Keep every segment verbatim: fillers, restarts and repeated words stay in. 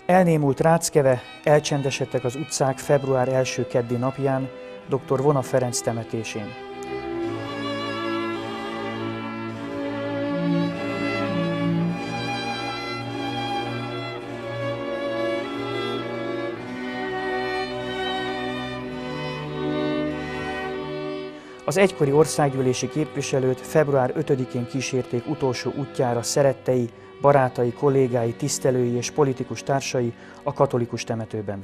Elnémult Ráckeve, elcsendesedtek az utcák február első keddi napján, dr. Vona Ferenc temetésén. Az egykori országgyűlési képviselőt február ötödikén kísérték utolsó útjára szerettei, barátai, kollégái, tisztelői és politikus társai a katolikus temetőben.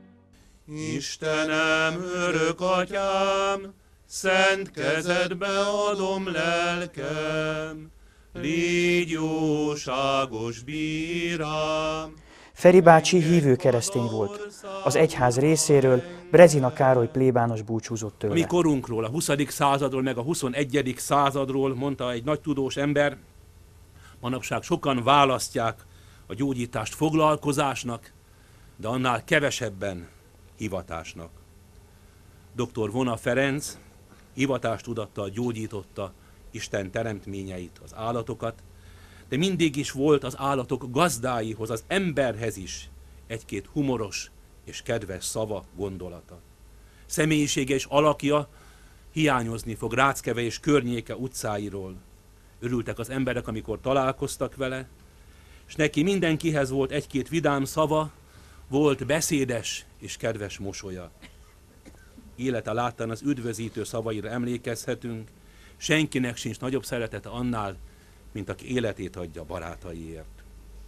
Istenem, örök atyám, szent kezedbe adom lelkem, légy jóságos bírám. Feri bácsi hívő keresztény volt. Az egyház részéről Brezina Károly plébános búcsúzott tőle. A mi korunkról, a huszadik századról, meg a huszonegyedik századról mondta egy nagy tudós ember, manapság sokan választják a gyógyítást foglalkozásnak, de annál kevesebben hivatásnak. doktor Vona Ferenc hivatástudattal gyógyította Isten teremtményeit, az állatokat, de mindig is volt az állatok gazdáihoz, az emberhez is egy-két humoros és kedves szava, gondolata. Személyisége és alakja hiányozni fog Ráckeve és környéke utcáiról. Örültek az emberek, amikor találkoztak vele, és neki mindenkihez volt egy-két vidám szava, volt beszédes és kedves mosolya. Élete láttán az üdvözítő szavaira emlékezhetünk, senkinek sincs nagyobb szeretete annál, mint aki életét adja barátaiért.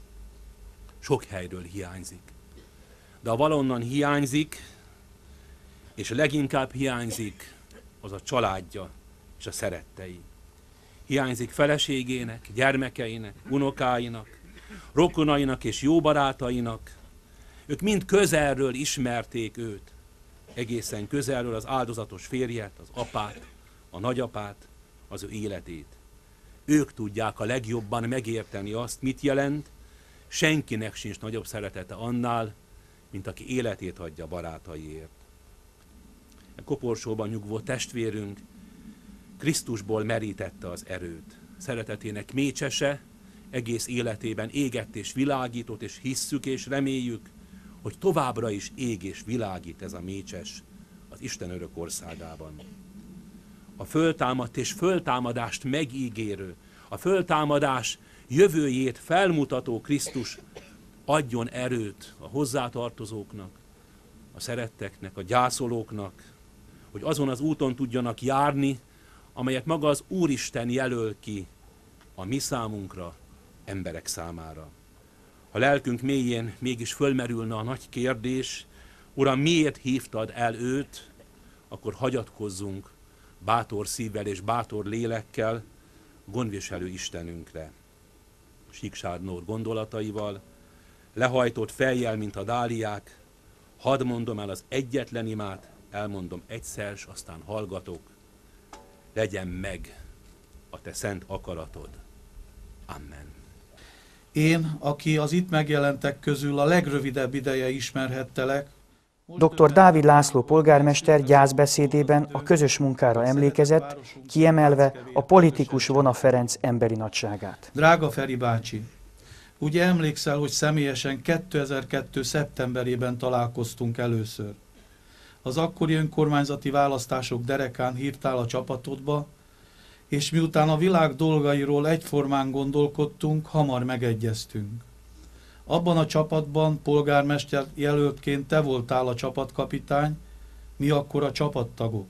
Sok helyről hiányzik. De ha valonnan hiányzik, és leginkább hiányzik, az a családja és a szerettei. Hiányzik feleségének, gyermekeinek, unokáinak, rokonainak és jó barátainak. Ők mind közelről ismerték őt. Egészen közelről az áldozatos férjet, az apát, a nagyapát, az ő életét. Ők tudják a legjobban megérteni azt, mit jelent, senkinek sincs nagyobb szeretete annál, mint aki életét adja barátaiért. A koporsóban nyugvó testvérünk Krisztusból merítette az erőt. Szeretetének mécsese egész életében égett és világított, és hisszük és reméljük, hogy továbbra is ég és világít ez a mécses az Isten örök országában. A föltámadt és föltámadást megígérő, a föltámadás jövőjét felmutató Krisztus adjon erőt a hozzátartozóknak, a szeretteknek, a gyászolóknak, hogy azon az úton tudjanak járni, amelyet maga az Úristen jelöl ki a mi számunkra, emberek számára. Ha lelkünk mélyén mégis fölmerülne a nagy kérdés, Uram, miért hívtad el őt, akkor hagyatkozzunk bátor szívvel és bátor lélekkel gondviselő Istenünkre. Síksárnór gondolataival, lehajtott fejjel, mint a dáliák, hadd mondom el az egyetlen imát, elmondom egyszer, s aztán hallgatok, legyen meg a te szent akaratod. Amen. Én, aki az itt megjelentek közül a legrövidebb ideje ismerhettelek, doktor Dávid László polgármester gyászbeszédében a közös munkára emlékezett, kiemelve a politikus Vona Ferenc emberi nagyságát. Drága Feri bácsi, ugye emlékszel, hogy személyesen kétezer-kettő. szeptemberében találkoztunk először. Az akkori önkormányzati választások derekán hívtál a csapatodba, és miután a világ dolgairól egyformán gondolkodtunk, hamar megegyeztünk. Abban a csapatban polgármester jelöltként te voltál a csapatkapitány, mi akkor a csapattagok.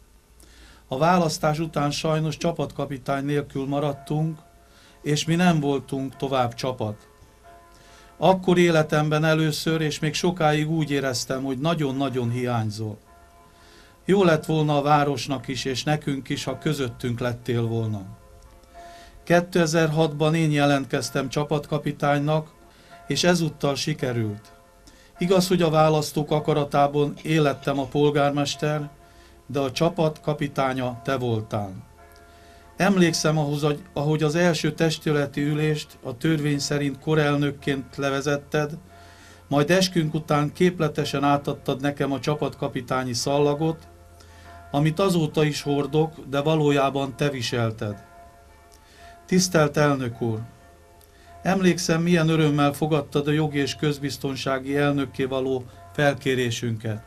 A választás után sajnos csapatkapitány nélkül maradtunk, és mi nem voltunk tovább csapat. Akkor életemben először, és még sokáig úgy éreztem, hogy nagyon-nagyon hiányzol. Jó lett volna a városnak is, és nekünk is, ha közöttünk lettél volna. kétezer-hatban én jelentkeztem csapatkapitánynak, és ezúttal sikerült. Igaz, hogy a választók akaratában én lettem a polgármester, de a csapat kapitánya te voltál. Emlékszem ahhoz, ahogy az első testületi ülést a törvény szerint korelnökként levezetted, majd eskünk után képletesen átadtad nekem a csapatkapitányi szallagot, amit azóta is hordok, de valójában te viselted. Tisztelt elnök úr! Emlékszem, milyen örömmel fogadtad a jogi és közbiztonsági elnökké való felkérésünket.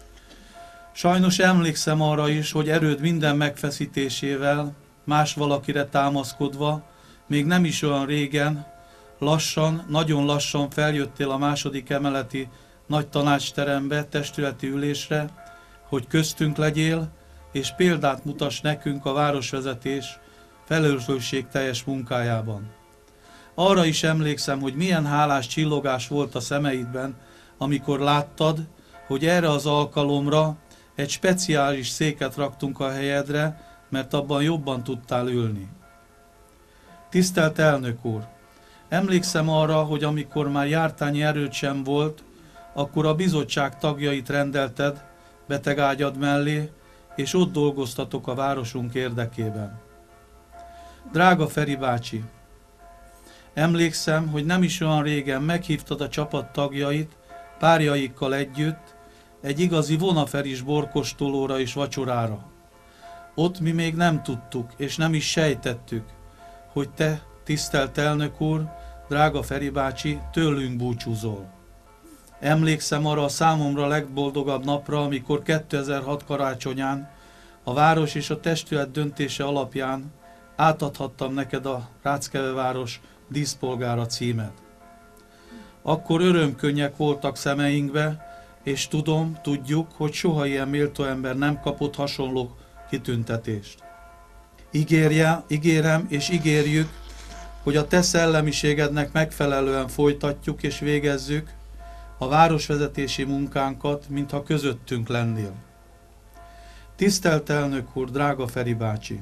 Sajnos emlékszem arra is, hogy erőd minden megfeszítésével, más valakire támaszkodva, még nem is olyan régen, lassan, nagyon lassan feljöttél a második emeleti nagy tanácsterembe, testületi ülésre, hogy köztünk legyél, és példát mutass nekünk a városvezetés felelősségteljes munkájában. Arra is emlékszem, hogy milyen hálás csillogás volt a szemeidben, amikor láttad, hogy erre az alkalomra egy speciális széket raktunk a helyedre, mert abban jobban tudtál ülni. Tisztelt elnök úr! Emlékszem arra, hogy amikor már jártányi erőd sem volt, akkor a bizottság tagjait rendelted betegágyad mellé, és ott dolgoztatok a városunk érdekében. Drága Feri bácsi! Emlékszem, hogy nem is olyan régen meghívtad a csapat tagjait párjaikkal együtt egy igazi vonaferis borkostolóra és vacsorára. Ott mi még nem tudtuk, és nem is sejtettük, hogy te, tisztelt elnök úr, drága Feri bácsi, tőlünk búcsúzol. Emlékszem arra a számomra legboldogabb napra, amikor kétezer-hat karácsonyán a város és a testület döntése alapján átadhattam neked a Ráckeve-város díszpolgára címet. Akkor örömkönnyek voltak szemeinkbe, és tudom, tudjuk, hogy soha ilyen méltó ember nem kapott hasonló kitüntetést. Ígérje, ígérem és ígérjük, hogy a te szellemiségednek megfelelően folytatjuk és végezzük a városvezetési munkánkat, mintha közöttünk lennél. Tisztelt elnök úr, drága Feri bácsi!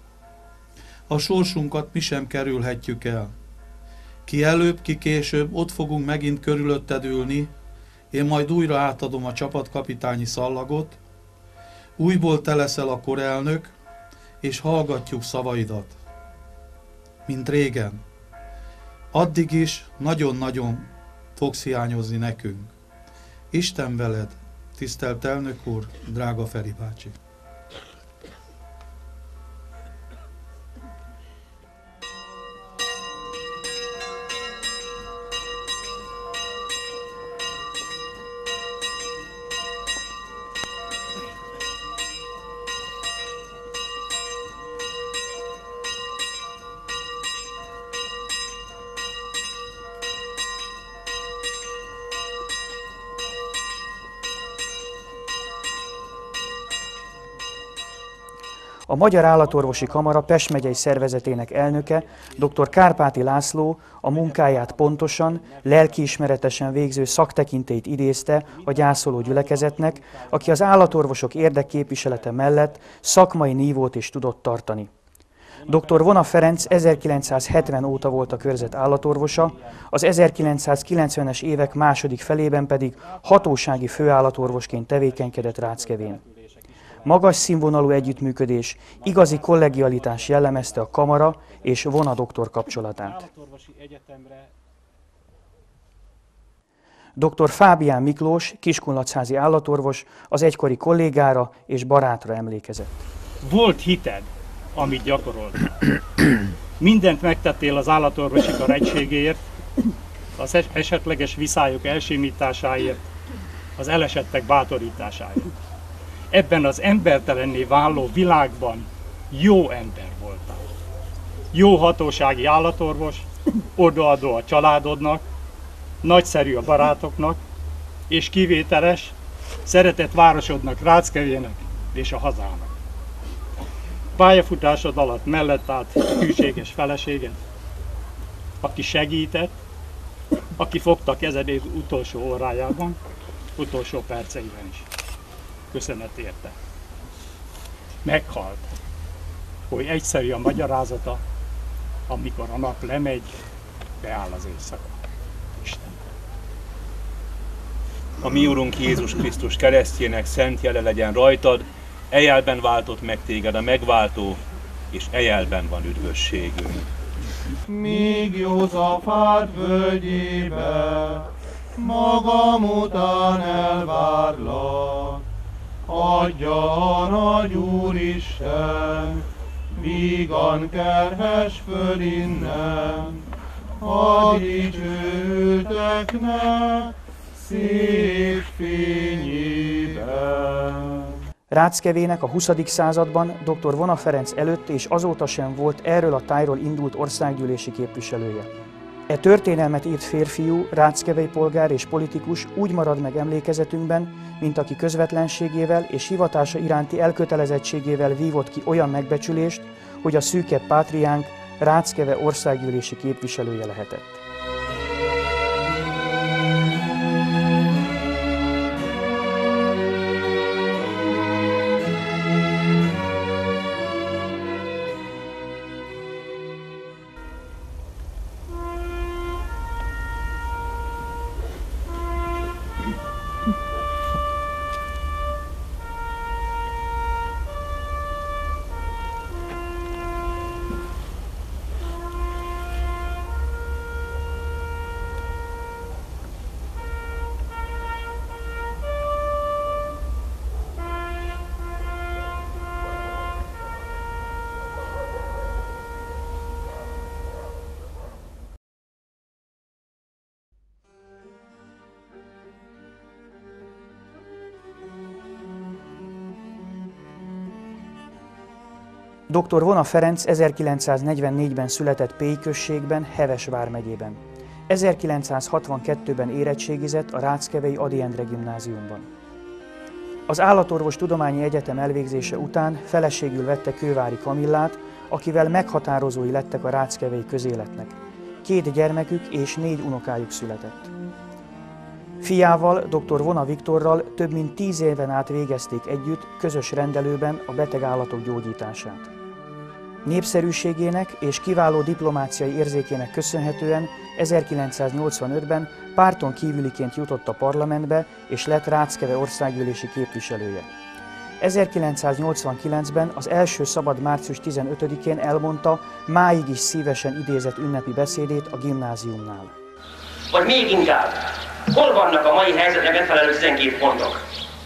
A sorsunkat mi sem kerülhetjük el. Ki előbb, ki később, ott fogunk megint körülötted ülni, én majd újra átadom a csapatkapitányi szallagot, újból te leszel a korelnök, és hallgatjuk szavaidat. Mint régen. Addig is nagyon-nagyon fogsz hiányozni nekünk. Isten veled, tisztelt elnök úr, drága Feri bácsi! A Magyar Állatorvosi Kamara Pest megyei szervezetének elnöke, dr. Kárpáti László a munkáját pontosan, lelkiismeretesen végző szaktekintélyt idézte a gyászoló gyülekezetnek, aki az állatorvosok érdekképviselete mellett szakmai nívót is tudott tartani. dr. Vona Ferenc ezerkilencszázhetven óta volt a körzet állatorvosa, az ezerkilencszázkilencvenes évek második felében pedig hatósági főállatorvosként tevékenykedett Ráckevén. Magas színvonalú együttműködés, igazi kollegialitás jellemezte a kamara és Vona doktor kapcsolatát. dr. Fábián Miklós, kiskunlachházi állatorvos az egykori kollégára és barátra emlékezett. Volt hited, amit gyakorolt. Mindent megtettél az állatorvosi kar egységéért, az esetleges viszályok elsimításáért, az elesettek bátorításáért. Ebben az embertelenné váló világban jó ember voltál. Jó hatósági állatorvos, odaadó a családodnak, nagyszerű a barátoknak, és kivételes, szeretett városodnak, Ráckevének és a hazának. Pályafutásod alatt mellett állt hűséges feleséged, aki segített, aki fogta kezedét utolsó órájában, utolsó perceiben is. Köszönet érte. Meghalt, hogy egyszerű a magyarázata, amikor a nap lemegy, beáll az éjszaka. Isten. A mi Urunk Jézus Krisztus keresztjének szent jele legyen rajtad, ejelben váltott meg téged a megváltó, és ejelben van üdvösségünk. Míg Józsafát völgyébe, magam után elvárlak, adja a nagy Úristen, vígan kerhes föl innen, a dicsőülteknek szép fényében. Ráckevének a huszadik században dr. Vona Ferenc előtt és azóta sem volt erről a tájról indult országgyűlési képviselője. E történelmet írt férfiú, ráckevei polgár és politikus úgy marad meg emlékezetünkben, mint aki közvetlenségével és hivatása iránti elkötelezettségével vívott ki olyan megbecsülést, hogy a szűkebb pátriánk Ráckeve országgyűlési képviselője lehetett. dr. Vona Ferenc ezerkilencszáznegyvennégyben született Pély községben, Heves vármegyében. ezerkilencszázhatvankettőben érettségizett a Ráckevei Ady Endre gimnáziumban. Az Állatorvos Tudományi Egyetem elvégzése után feleségül vette Kővári Kamillát, akivel meghatározói lettek a ráckevei közéletnek. Két gyermekük és négy unokájuk született. Fiával, dr. Vona Viktorral több mint tíz éven át végezték együtt közös rendelőben a beteg állatok gyógyítását. Népszerűségének és kiváló diplomáciai érzékének köszönhetően ezerkilencszáznyolcvanötben párton kívüliként jutott a parlamentbe és lett Ráckeve országgyűlési képviselője. ezerkilencszáznyolcvankilencben az első szabad március tizenötödikén elmondta máig is szívesen idézett ünnepi beszédét a gimnáziumnál. Vagy még inkább, hol vannak a mai helyzetre megfelelő tizenkét pontok?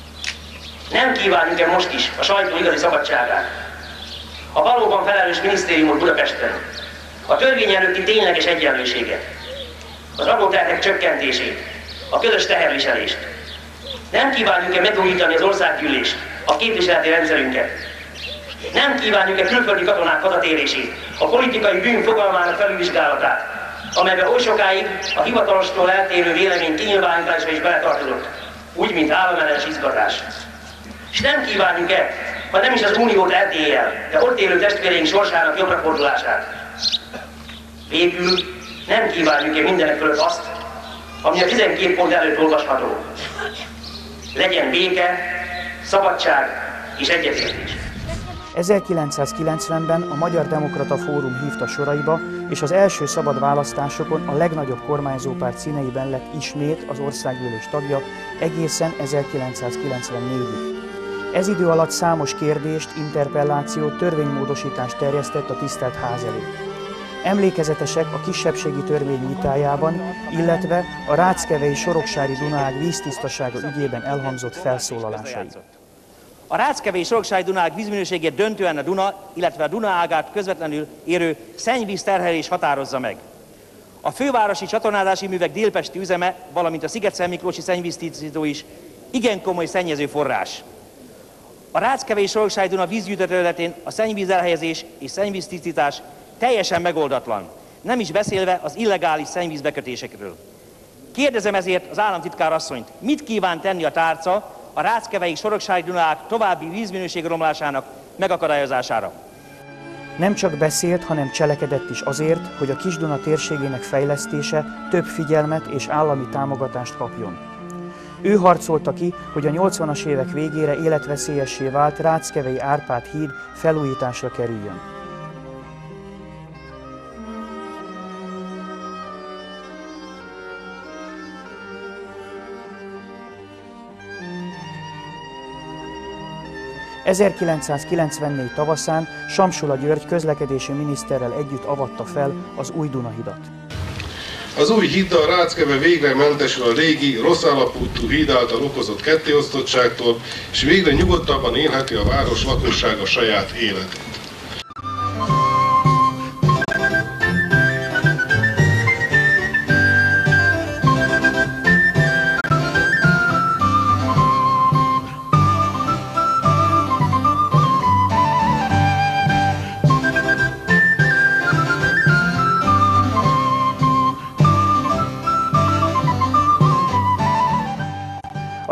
Nem kívánjuk-e most is a sajtó igazi szabadságát? A valóban felelős minisztériumot Budapesten, a törvény előtti tényleges egyenlőséget, az adóterhek csökkentését, a közös teherviselést. Nem kívánjuk-e megújítani az országgyűlést, a képviseleti rendszerünket? Nem kívánjuk-e külföldi katonák hazatérését, a politikai bűn fogalmának felülvizsgálatát, amelyben oly sokáig a hivatalostól eltérő vélemény kinyilvánítása is beletartozott, úgy, mint államellenes izgatás. És nem kívánjuk-e, ha nem is az uniót Erdéllyel, de ott élő testvéreink sorsának jobbra fordulását. Végül nem kívánjuk-e mindenek fölött azt, ami a tizenkét pont előtt olvasható. Legyen béke, szabadság és egyetértés. ezerkilencszázkilencvenben a Magyar Demokrata Fórum hívta soraiba, és az első szabad választásokon a legnagyobb kormányzópárt színeiben lett ismét az országgyűlés tagja egészen ezerkilencszázkilencvennégyig. Ez idő alatt számos kérdést, interpellációt, törvénymódosítást terjesztett a tisztelt ház elé. Emlékezetesek a kisebbségi törvény vitájában, illetve a ráckevei Soroksári Dunaág víztisztasága ügyében elhangzott felszólalásai. A ráckevei Soroksári Dunaág vízminőségét döntően a Duna, illetve a Duna ágát közvetlenül érő szennyvíz terhelés határozza meg. A fővárosi csatornázási művek délpesti üzeme, valamint a Sziget-Szentmiklósi szennyvíztisztító is igen komoly szennyező forrás. A Ráckevei Soroksári Duna vízgyűjtő területén a szennyvíz elhelyezés és szennyvíztisztítás teljesen megoldatlan, nem is beszélve az illegális szennyvízbekötésekről. Kérdezem ezért az államtitkár asszonyt, mit kíván tenni a tárca a Ráckevei Soroksári Dunaág további vízminőség romlásának megakadályozására? Nem csak beszélt, hanem cselekedett is azért, hogy a Kis-Duna térségének fejlesztése több figyelmet és állami támogatást kapjon. Ő harcolta ki, hogy a nyolcvanas évek végére életveszélyessé vált Ráckevei Árpád híd felújításra kerüljön. ezerkilencszázkilencvennégy tavaszán Samsula György közlekedési miniszterrel együtt avatta fel az új Dunahidat. Az új híddal Ráckeve végre mentesül a régi, rossz állapotú híd által okozott kettéosztottságtól, és végre nyugodtabban élheti a város lakossága saját életét.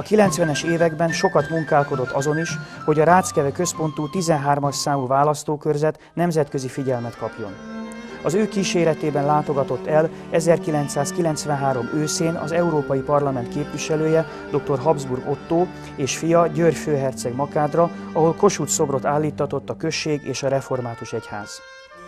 kilencvenes években sokat munkálkodott azon is, hogy a Ráckeve központú tizenhármas számú választókörzet nemzetközi figyelmet kapjon. Az ő kíséretében látogatott el ezerkilencszázkilencvenhárom őszén az Európai Parlament képviselője, dr. Habsburg Ottó és fia György főherceg Makádra, ahol Kossuth szobrot állíttatott a község és a református egyház.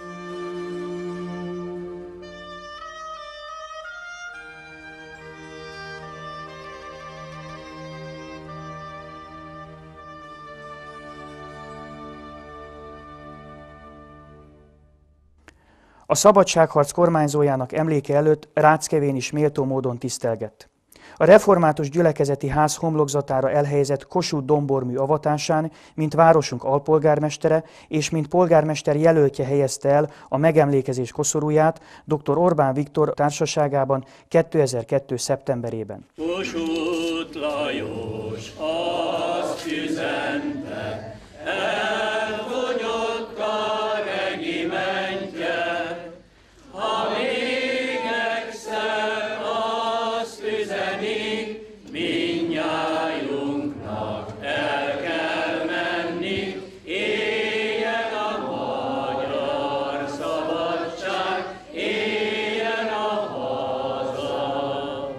A szabadságharc kormányzójának emléke előtt Ráckevén is méltó módon tisztelgett. A református gyülekezeti ház homlokzatára elhelyezett Kossuth dombormű avatásán, mint városunk alpolgármestere és mint polgármester jelöltje helyezte el a megemlékezés koszorúját dr. Orbán Viktor társaságában kétezer-kettő. szeptemberében. Kossuth Lajos azt üzente, elfogyott a regimentje, ha még egyszer azt üzeni, mindnyájunknak el kell menni, éljen a magyar szabadság, éljen a haza.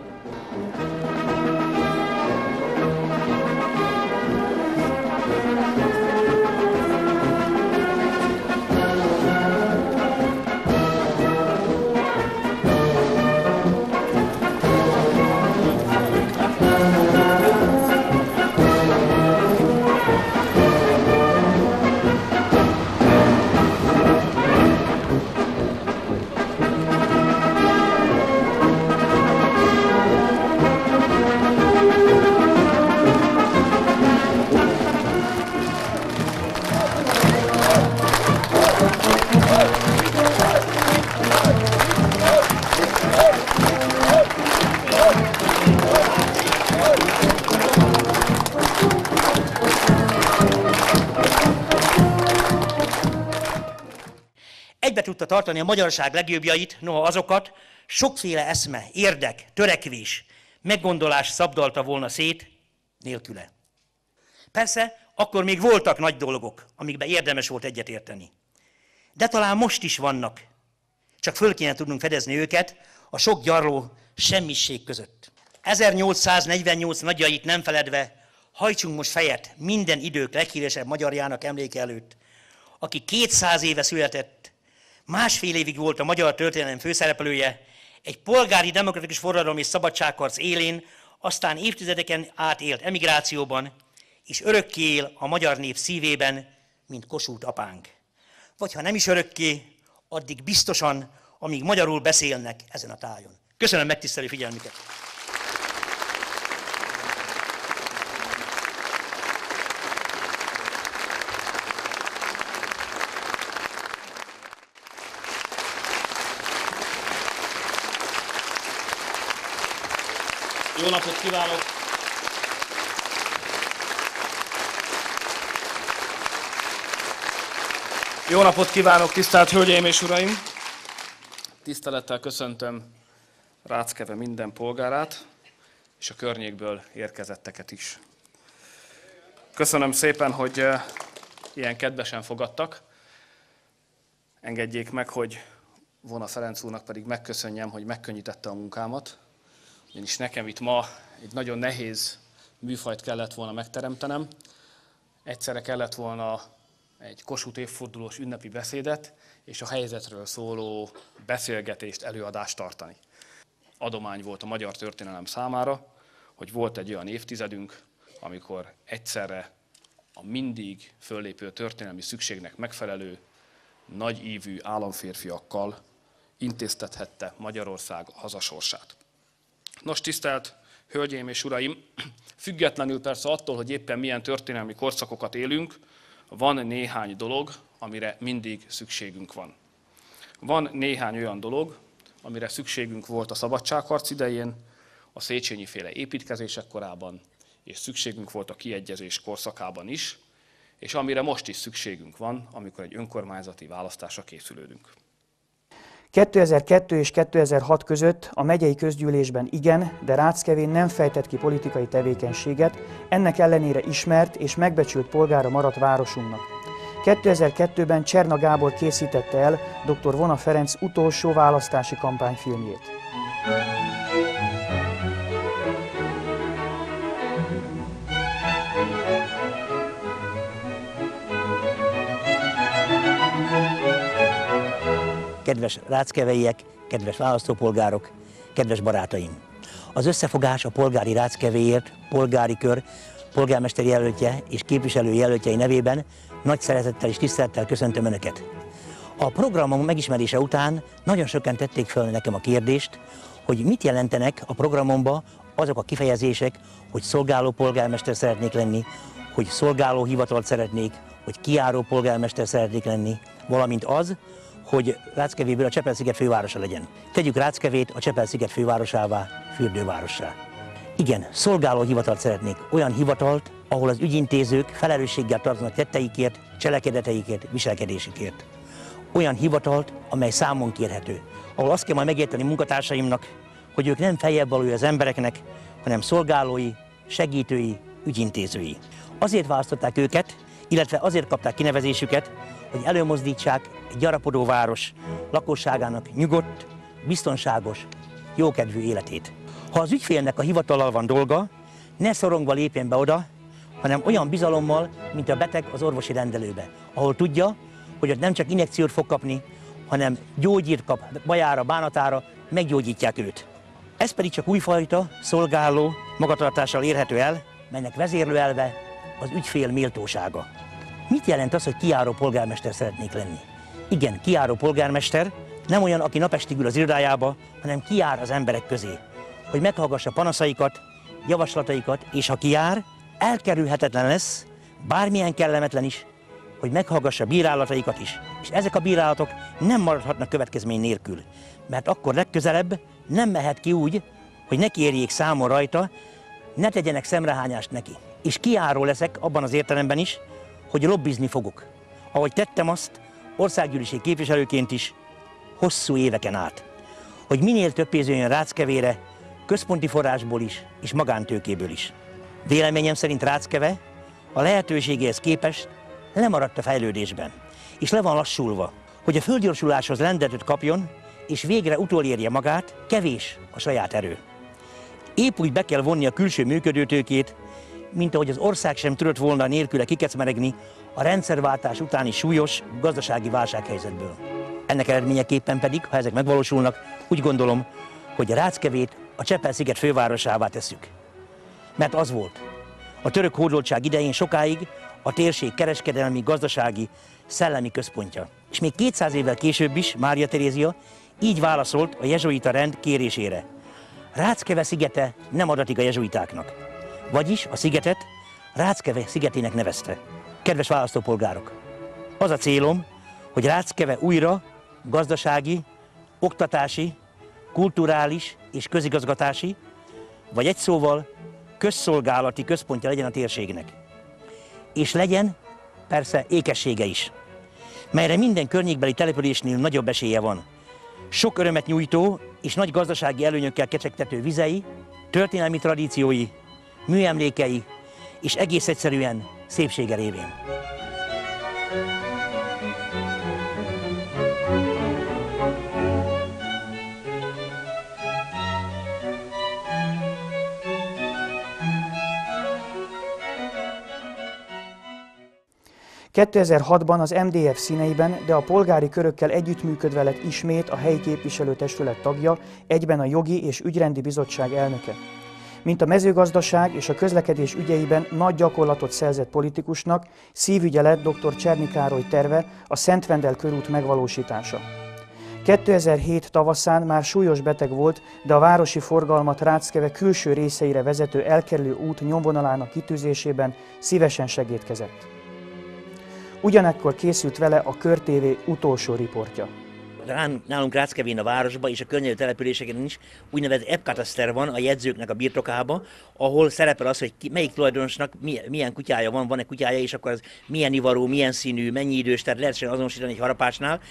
Egybe tudta tartani a magyarság legjobbjait, noha azokat sokféle eszme, érdek, törekvés, meggondolás szabdalta volna szét nélküle. Persze, akkor még voltak nagy dolgok, amikben érdemes volt egyetérteni. De talán most is vannak, csak föl kéne tudnunk fedezni őket a sok gyarló semmiség között. ezernyolcszáznegyvennyolc nagyjait nem feledve hajtsunk most fejet minden idők leghíresebb magyarjának emléke előtt, aki kétszáz éve született, másfél évig volt a magyar történelem főszereplője, egy polgári demokratikus forradalom és szabadságharc élén, aztán évtizedeken át élt emigrációban, és örökké él a magyar nép szívében, mint Kossuth apánk. Vagy ha nem is örökké, addig biztosan, amíg magyarul beszélnek ezen a tájon. Köszönöm megtisztelő figyelmüket! Jó napot kívánok! Jó napot kívánok, tisztelt Hölgyeim és Uraim! Tisztelettel köszöntöm Ráckeve minden polgárát, és a környékből érkezetteket is. Köszönöm szépen, hogy ilyen kedvesen fogadtak. Engedjék meg, hogy Vona Ferenc úrnak pedig megköszönjem, hogy megkönnyítette a munkámat, ugyanis nekem itt ma egy nagyon nehéz műfajt kellett volna megteremtenem. Egyszerre kellett volna egy Kossuth évfordulós ünnepi beszédet és a helyzetről szóló beszélgetést, előadást tartani. Adomány volt a magyar történelem számára, hogy volt egy olyan évtizedünk, amikor egyszerre a mindig föllépő történelmi szükségnek megfelelő, nagy ívű államférfiakkal intéztethette Magyarország hazasorsát. Nos, tisztelt Hölgyeim és Uraim, függetlenül persze attól, hogy éppen milyen történelmi korszakokat élünk, van néhány dolog, amire mindig szükségünk van. Van néhány olyan dolog, amire szükségünk volt a szabadságharc idején, a Széchenyi-féle építkezések korában, és szükségünk volt a kiegyezés korszakában is, és amire most is szükségünk van, amikor egy önkormányzati választásra készülődünk. kétezer-kettő és kétezer-hat között a megyei közgyűlésben igen, de Ráckevén nem fejtett ki politikai tevékenységet, ennek ellenére ismert és megbecsült polgára maradt városunknak. kétezer-kettőben Cserna Gábor készítette el dr. Vona Ferenc utolsó választási kampányfilmjét. Kedves ráckeveiek, kedves választópolgárok, kedves barátaim! Az összefogás a polgári Ráckevéért, polgári kör, polgármester jelöltje és képviselő jelöltjei nevében nagy szeretettel és tisztelettel köszöntöm Önöket. A programom megismerése után nagyon sokan tették fel nekem a kérdést, hogy mit jelentenek a programomba azok a kifejezések, hogy szolgáló polgármester szeretnék lenni, hogy szolgáló hivatalt szeretnék, hogy kijáró polgármester szeretnék lenni, valamint az, hogy Ráckevéből a Csepel-sziget fővárosa legyen. Tegyük Ráckevét a Csepel-sziget fővárosává, fürdővárossá. Igen, szolgáló hivatalt szeretnék, olyan hivatalt, ahol az ügyintézők felelősséggel tartanak tetteikért, cselekedeteikért, viselkedésükért. Olyan hivatalt, amely számon kérhető, ahol azt kell majd megérteni munkatársaimnak, hogy ők nem feljebb valója az embereknek, hanem szolgálói, segítői, ügyintézői. Azért választották őket, illetve azért kapták kinevezésüket, hogy előmozdítsák egy gyarapodó város lakosságának nyugodt, biztonságos, jókedvű életét. Ha az ügyfélnek a hivatallal van dolga, ne szorongva lépjen be oda, hanem olyan bizalommal, mint a beteg az orvosi rendelőbe, ahol tudja, hogy ott nem csak injekciót fog kapni, hanem gyógyírt kap bajára, bánatára, meggyógyítják őt. Ez pedig csak újfajta, szolgáló magatartással érhető el, melynek vezérlőelve az ügyfél méltósága. Mit jelent az, hogy kijáró polgármester szeretnék lenni? Igen, kijáró polgármester nem olyan, aki napestig ül az irodájába, hanem kijár az emberek közé, hogy meghallgassa panaszaikat, javaslataikat, és ha kijár, elkerülhetetlen lesz, bármilyen kellemetlen is, hogy meghallgassa bírálataikat is. És ezek a bírálatok nem maradhatnak következmény nélkül, mert akkor legközelebb nem mehet ki úgy, hogy ne kérjék számon rajta, ne tegyenek szemrehányást neki. És kijáró leszek abban az értelemben is, hogy lobbizni fogok. Ahogy tettem azt országgyűlési képviselőként is hosszú éveken át. Hogy minél több pénz jöjjön Ráckevére, központi forrásból is és magántőkéből is. Véleményem szerint Ráckeve a lehetőségéhez képest lemaradt a fejlődésben, és le van lassulva. Hogy a földgyorsuláshoz lendületet kapjon, és végre utolérje magát, kevés a saját erő. Épp úgy be kell vonni a külső működőtőkét, mint ahogy az ország sem tudott volna nélküle kikecmeregni a rendszerváltás utáni súlyos gazdasági válsághelyzetből. Ennek eredményeképpen pedig, ha ezek megvalósulnak, úgy gondolom, hogy a Ráckevét a Csepel-sziget fővárosává tesszük. Mert az volt. A török hódoltság idején sokáig a térség kereskedelmi, gazdasági, szellemi központja. És még kétszáz évvel később is Mária Terézia így válaszolt a jezsuita rend kérésére. Ráckeve szigete nem adatik a jezsuitáknak. Vagyis a szigetet Ráckeve szigetének nevezte. Kedves választópolgárok! Az a célom, hogy Ráckeve újra gazdasági, oktatási, kulturális és közigazgatási, vagy egy szóval közszolgálati központja legyen a térségnek. És legyen persze ékessége is, melyre minden környékbeli településnél nagyobb esélye van. Sok örömet nyújtó és nagy gazdasági előnyökkel kecsegtető vizei, történelmi tradíciói, műemlékei és egész egyszerűen szépsége révén. kétezer-hatban az em dé ef színeiben, de a polgári körökkel együttműködve lett ismét a helyi képviselőtestület tagja, egyben a jogi és ügyrendi bizottság elnöke. Mint a mezőgazdaság és a közlekedés ügyeiben nagy gyakorlatot szerzett politikusnak, szívügye lett dr. Cserny Károly terve, a Szent Vendel körút megvalósítása. kétezer-hét tavaszán már súlyos beteg volt, de a városi forgalmat Ráckeve külső részeire vezető elkerülő út nyomvonalának kitűzésében szívesen segédkezett. Ugyanekkor készült vele a Kör té vé utolsó riportja. Nálunk Ráckevén a városban és a környező településeken is úgynevezett epkataszter van a jegyzőknek a birtokába, ahol szerepel az, hogy ki, melyik tulajdonosnak milyen kutyája van, van-e kutyája, és akkor az milyen ivarú, milyen színű, mennyi idős, tehát lehetsen azonosítani egy harapásnál.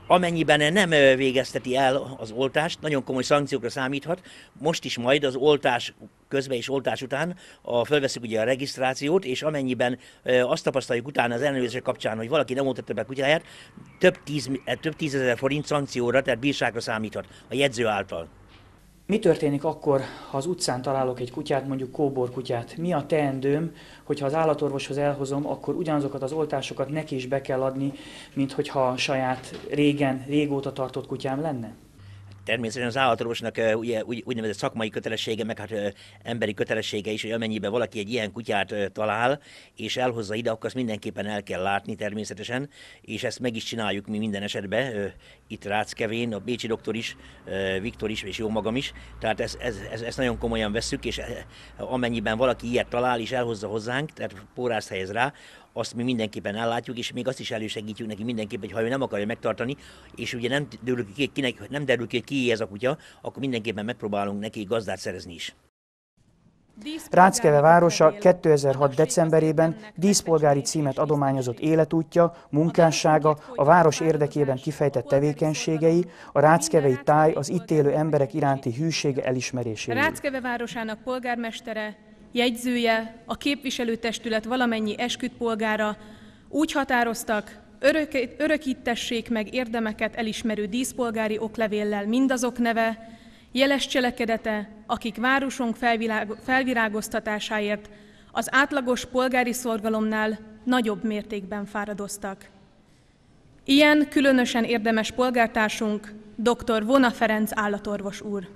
Amennyiben nem végezteti el az oltást, nagyon komoly szankciókra számíthat. Most is majd az oltás közben és oltás után a, fölveszünk ugye a regisztrációt, és amennyiben azt tapasztaljuk utána az ellenőrzések kapcsán, hogy valaki nem oltatta be a kutyáját, több, tíz, több tízezer forint szankcióra, tehát bírságra számíthat a jegyző által. Mi történik akkor, ha az utcán találok egy kutyát, mondjuk kóborkutyát? Mi a teendőm, hogyha az állatorvoshoz elhozom, akkor ugyanazokat az oltásokat neki is be kell adni, mint hogyha a saját régen, régóta tartott kutyám lenne? Természetesen az állatorvosnak ugye, úgy, úgynevezett szakmai kötelessége, meg hát ö, emberi kötelessége is, hogy amennyiben valaki egy ilyen kutyát ö, talál, és elhozza ide, akkor azt mindenképpen el kell látni természetesen, és ezt meg is csináljuk mi minden esetben, ö, itt Ráckevén, a bécsi doktor is, ö, Viktor is, és jó magam is, tehát ezt ez, ez, ez nagyon komolyan vesszük, és amennyiben valaki ilyet talál, és elhozza hozzánk, tehát pórázt helyez rá, azt mi mindenképpen ellátjuk, és még azt is elősegítjük neki mindenképpen, hogy ha ő nem akarja megtartani, és ugye nem derül ki, kinek, nem derül ki, hogy ki ez a kutya, akkor mindenképpen megpróbálunk neki gazdát szerezni is. Ráckeve városa kétezer-hat. decemberében díszpolgári címet adományozott életútja, munkássága, a város érdekében kifejtett tevékenységei, a ráckevei táj az itt élő emberek iránti hűsége elismerésével. Ráckeve városának polgármestere, jegyzője, a képviselőtestület valamennyi esküdt polgára úgy határoztak, örök, örökítessék meg érdemeket elismerő díszpolgári oklevéllel mindazok neve, jeles cselekedete, akik városunk felvilág, felvirágoztatásáért az átlagos polgári szorgalomnál nagyobb mértékben fáradoztak. Ilyen különösen érdemes polgártársunk, dr. Vona Ferenc állatorvos úr.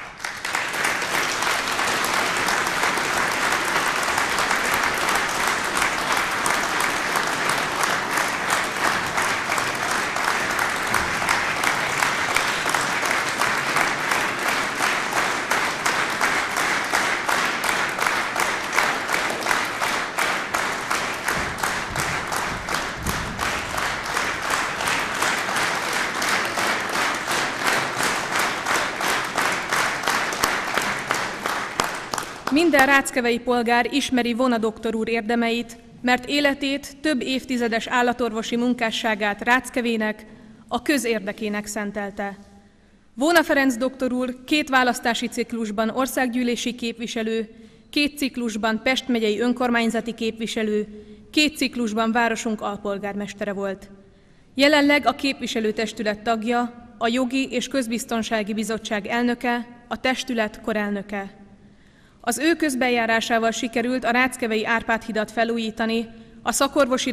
Minden ráckevei polgár ismeri Vona doktor úr érdemeit, mert életét, több évtizedes állatorvosi munkásságát Ráckevének, a közérdekének szentelte. Vona Ferenc doktor úr két választási ciklusban országgyűlési képviselő, két ciklusban Pest megyei önkormányzati képviselő, két ciklusban városunk alpolgármestere volt. Jelenleg a képviselőtestület tagja, a Jogi és Közbiztonsági Bizottság elnöke, a testület korelnöke. Az ő közbenjárásával sikerült a Ráckevei Árpád hidat felújítani, a szakorvosi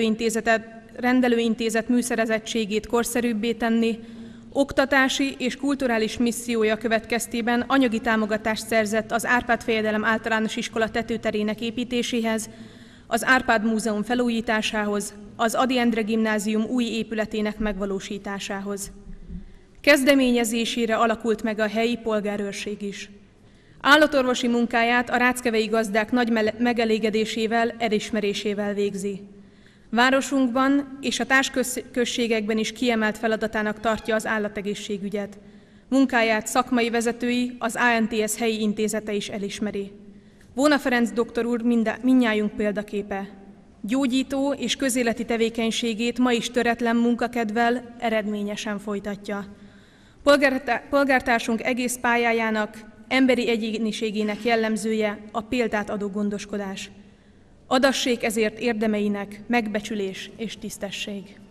rendelőintézet műszerezettségét korszerűbbé tenni, oktatási és kulturális missziója következtében anyagi támogatást szerzett az Árpád fejedelem általános iskola tetőterének építéséhez, az Árpád Múzeum felújításához, az Ady Endre gimnázium új épületének megvalósításához. Kezdeményezésére alakult meg a helyi polgárőrség is. Állatorvosi munkáját a ráckevei gazdák nagy megelégedésével, elismerésével végzi. Városunkban és a társközségekben is kiemelt feladatának tartja az állategészségügyet. Munkáját szakmai vezetői, az á en té es helyi intézete is elismeri. Vona Ferenc doktor úr mindnyájunk példaképe. Gyógyító és közéleti tevékenységét ma is töretlen munkakedvel eredményesen folytatja. Polgártársunk egész pályájának, emberi egyéniségének jellemzője a példát adó gondoskodás. Adassék ezért érdemeinek megbecsülés és tisztesség.